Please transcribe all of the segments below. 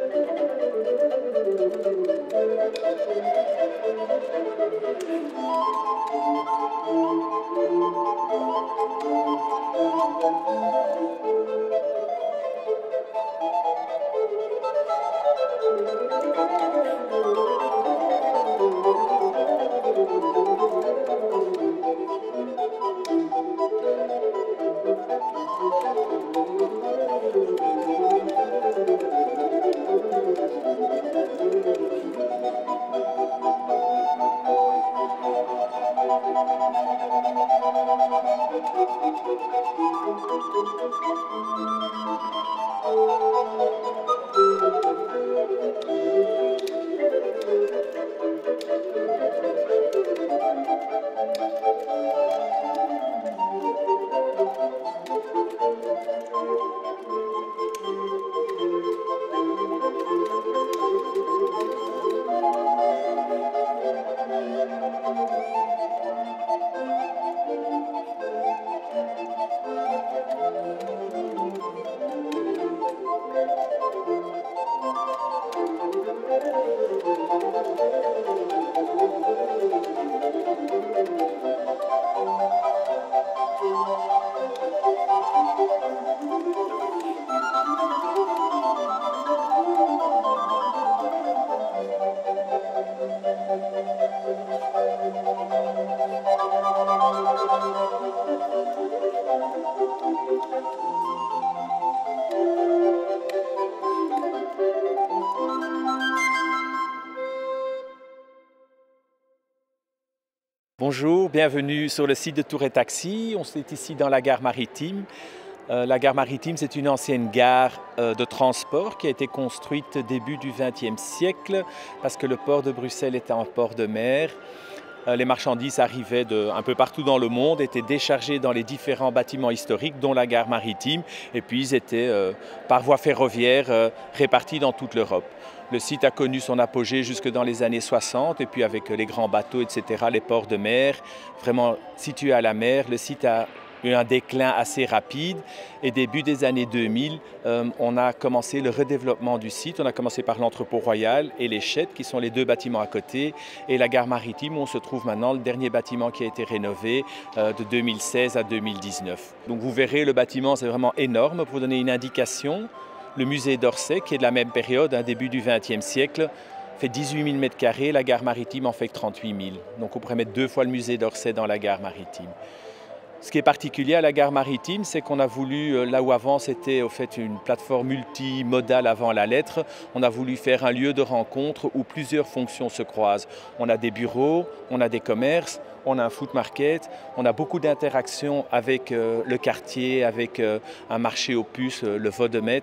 Bonjour, bienvenue sur le site de Tour et Taxi. On est ici dans la gare maritime. La gare maritime, c'est une ancienne gare de transport qui a été construite début du XXe siècle parce que le port de Bruxelles était un port de mer. Les marchandises arrivaient un peu partout dans le monde, étaient déchargées dans les différents bâtiments historiques, dont la gare maritime, et puis ils étaient par voie ferroviaire répartis dans toute l'Europe. Le site a connu son apogée jusque dans les années 60, et puis avec les grands bateaux, etc., les ports de mer, vraiment situés à la mer, le site a eu un déclin assez rapide et début des années 2000, on a commencé le redéveloppement du site. On a commencé par l'entrepôt royal et les Chètes, qui sont les deux bâtiments à côté, et la gare maritime où on se trouve maintenant, le dernier bâtiment qui a été rénové de 2016 à 2019. Donc vous verrez, le bâtiment c'est vraiment énorme. Pour vous donner une indication, le musée d'Orsay, qui est de la même période, début du XXe siècle, fait 18 000 m², la gare maritime en fait 38 000. Donc on pourrait mettre 2 fois le musée d'Orsay dans la gare maritime. Ce qui est particulier à la gare maritime, c'est qu'on a voulu, là où avant c'était au fait une plateforme multimodale avant la lettre, on a voulu faire un lieu de rencontre où plusieurs fonctions se croisent. On a des bureaux, on a des commerces, on a un food market, on a beaucoup d'interactions avec le quartier, avec un marché aux puces, le Vodemet,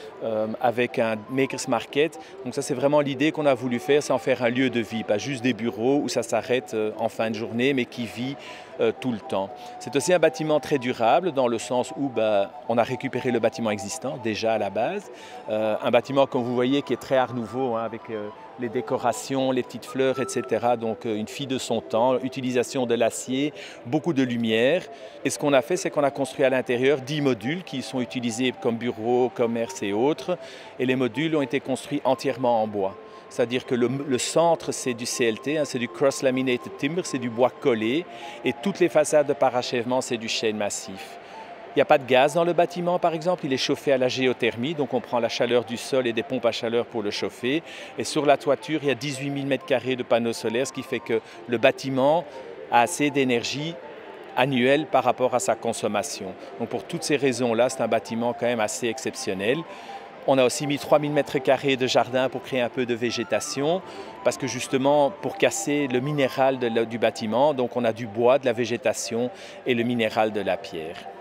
avec un makers market. Donc ça c'est vraiment l'idée qu'on a voulu faire, c'est en faire un lieu de vie, pas juste des bureaux où ça s'arrête en fin de journée, mais qui vit tout le temps. C'est aussi un bâtiment très durable dans le sens où on a récupéré le bâtiment existant déjà à la base. Un bâtiment comme vous voyez qui est très art nouveau, avec les décorations, les petites fleurs, etc. Donc une fille de son temps, utilisation de l'acier, beaucoup de lumière. Et ce qu'on a fait, c'est qu'on a construit à l'intérieur 10 modules qui sont utilisés comme bureaux, commerce et autres. Et les modules ont été construits entièrement en bois. C'est-à-dire que le centre, c'est du CLT, c'est du Cross-Laminated Timber, c'est du bois collé. Et toutes les façades de parachèvement, c'est du chêne massif. Il n'y a pas de gaz dans le bâtiment, par exemple, il est chauffé à la géothermie, donc on prend la chaleur du sol et des pompes à chaleur pour le chauffer. Et sur la toiture, il y a 18 000 m² de panneaux solaires, ce qui fait que le bâtiment a assez d'énergie annuelle par rapport à sa consommation. Donc pour toutes ces raisons-là, c'est un bâtiment quand même assez exceptionnel. On a aussi mis 3 000 m² de jardin pour créer un peu de végétation, parce que justement, pour casser le minéral du bâtiment, donc on a du bois, de la végétation et le minéral de la pierre.